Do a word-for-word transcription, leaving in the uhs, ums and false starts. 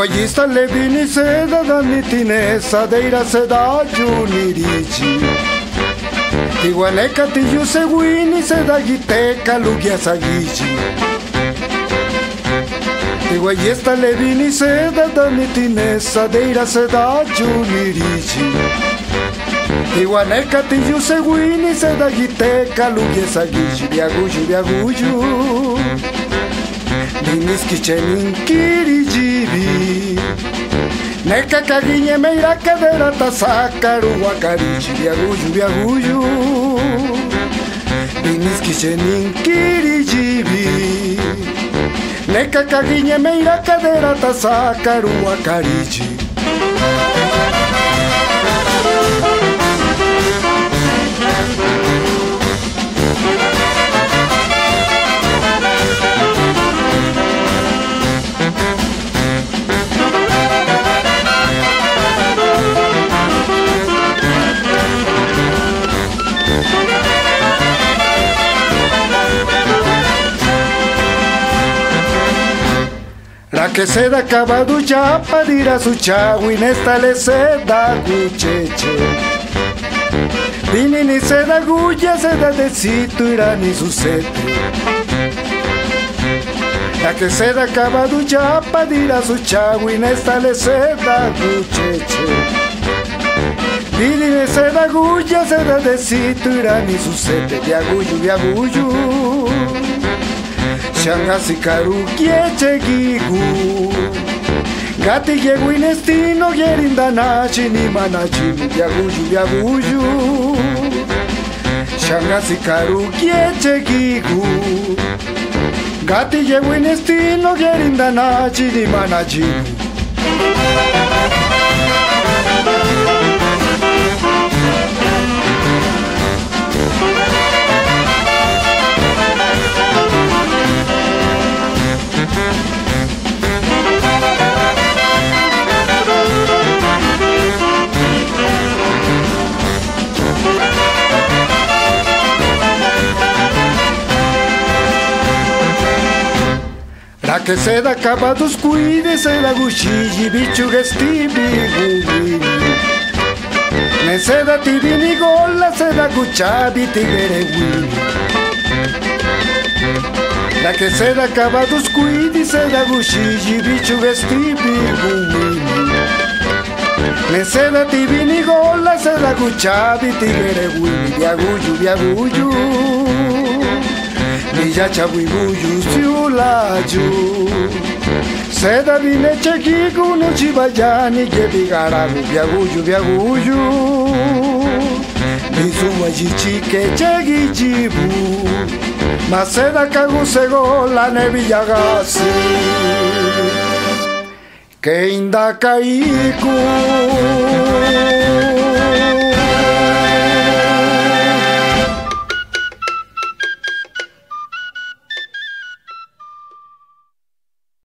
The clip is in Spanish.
Iguayista le vini seda da nitinesa de ira seda junirichi. Iguaneca ti yu se wini seda giteca lugia sagichi. Iguayista le vini seda da nitinesa de ira seda junirichi. Iguaneca ti yu se wini seda giteca lugia sagichi. Biaguju biaguju. Diniski chenin kirijibi Neka kaginye meira kadera tasakaru wakarichi Biaguju biaguju Diniski chenin kirijibi Neka kaginye meira kadera tasakaru wakarichi. La que se da acabado ya para ir a su chagua y nesta le se da gucheche. Vini ni se da guya, se da de cito irá ni su sete. La que se da acabado ya para ir a su chagua y nesta le se da gucheche. Vini ni se da guya, se da de cito irá ni su sete. Biaguyu, biaguyu. Shangasi karu kieche gigu Gati yegu inestino yerinda nachi ni manachi Biaguju biaguju Shangasi karu kieche gigu Gati yegu inestino yerinda nachi ni manachi. La que se da acabados cuide se da guchilli bichu gestibi gubini. Ne se da tibini gola se da guchabi tigere wini. La que se da acabados cuide se da guchilli bichu gestibi gubini. Ne se da tibini gola se da guchabi tigere wini. Biaguyu biaguyu. Villa Chabuiguyu siulaju Seda vine chekiku no chibayani Gebigaragu biaguyu biaguyu Mizuma jichike chegijibu Maseda kagusego la nevillagasi Keinda kaiku